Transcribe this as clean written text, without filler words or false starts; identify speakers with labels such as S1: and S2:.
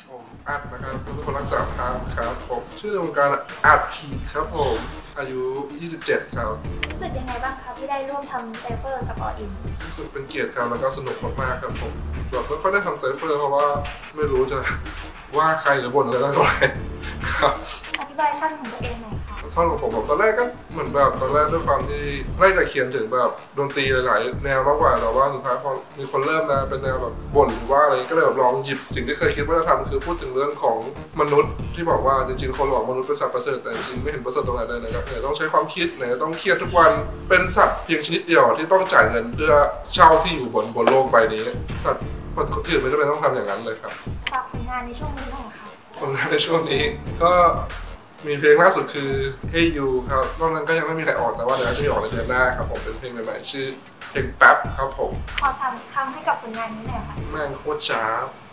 S1: ผมอัดนะครับเป็นคนรักษาพามครับผมชื่อวงการอัดทีครับผมอายุ 27 ครับ
S2: รู้สึกยังไงบ้างครับที่ได้ร่วมทำไซเฟอร์กับออิน
S1: รู้สึกเป็นเกียรติครับแล้วก็สนุกมากๆครับผมแบบไม่ค่อยได้ทำไซเฟอร์เพราะว่าไม่รู้จะว่าใครหรือบ่นอะไรเท่าไหร่ครับ
S2: อธิบายท่อนของตัวเองหน่อยค่ะ
S1: ท่อนของผมตอนแรกก็เหมือนแบบตอนแรกด้วยความที่ไล่จะเขียนถึงแบบดนตรีหลายๆแนวมากกว่าแต่ว่าสุดท้ายพอมีคนเริ่มนะเป็นแนวแบบบ่นหรือว่าอะไรก็เลยแบบลองหยิบสิ่งที่เคยคิดว่าจะทำคือพูดถึงเรื่องของมนุษย์ที่บอกว่าจริงๆคนบอกมนุษย์เป็นสัตว์ประเสริฐแต่จริงไม่เห็นประเสริฐตรงไหนเลยนะครับไหนต้องใช้ความคิดไหนต้องเครียดทุกวันเป็นสัตว์เพียงชนิดเดียวที่ต้องจ่ายเงินเพื่อเช่าที่อยู่บนโลกใบนี้สัตว์คนอื่นไม่จำเป็นต้องทำอย่างนั้นเลยครับ
S2: ฝากผลงานในช่วงนี้หน่อยค่ะ
S1: ผลงานในช่วงนี้ก็มีเพลงล่าสุดคือ Hey You ครับนอกนั้นก็ยังไม่มีใครออกแต่ว่าเดี๋ยวจะมีออกในเดือนหน้าครับผมเป็นเพลงใหม่ๆชื่อเพลงแป๊บครับผม
S2: ขอ3 คำให้กับผลงานนี้หน่อยค่ะ
S1: แม่งโคตรช้า